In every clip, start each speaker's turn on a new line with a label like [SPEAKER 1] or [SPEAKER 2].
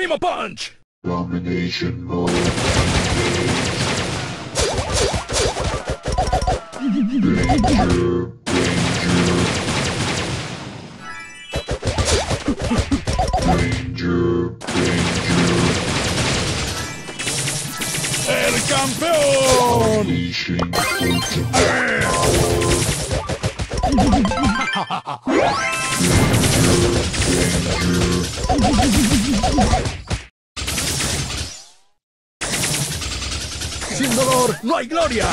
[SPEAKER 1] Primo Punch!
[SPEAKER 2] Domination mode. Danger. Danger.
[SPEAKER 1] ¡El campeón!
[SPEAKER 2] Unleashing ultimate power.
[SPEAKER 1] ¡Sin dolor no hay gloria!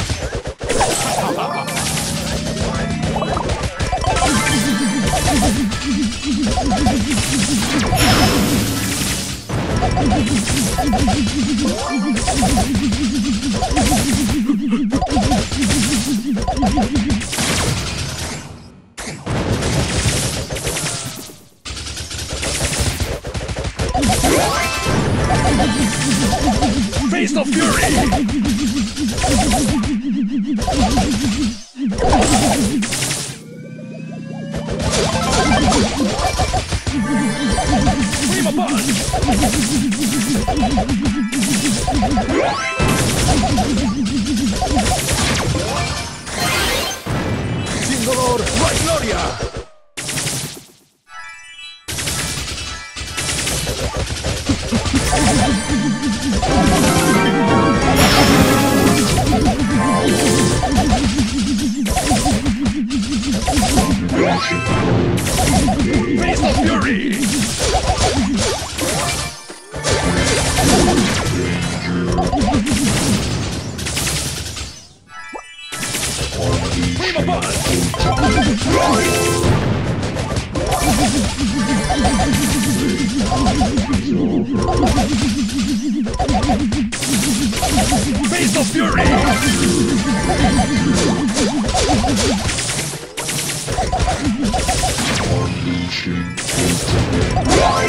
[SPEAKER 1] Face of Fury! Primo Punch! Sin dolor no hay gloria! Face of Fury! Primo Punch! Face of Fury!
[SPEAKER 2] Unleashing ultimate power.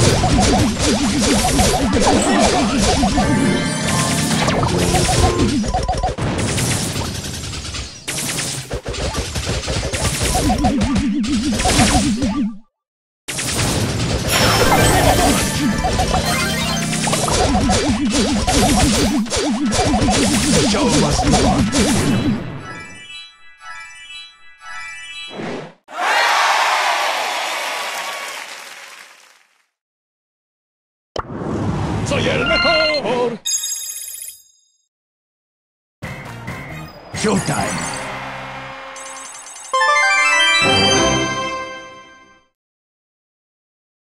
[SPEAKER 1] The show must go on. ¡Soy el mejor! Showtime.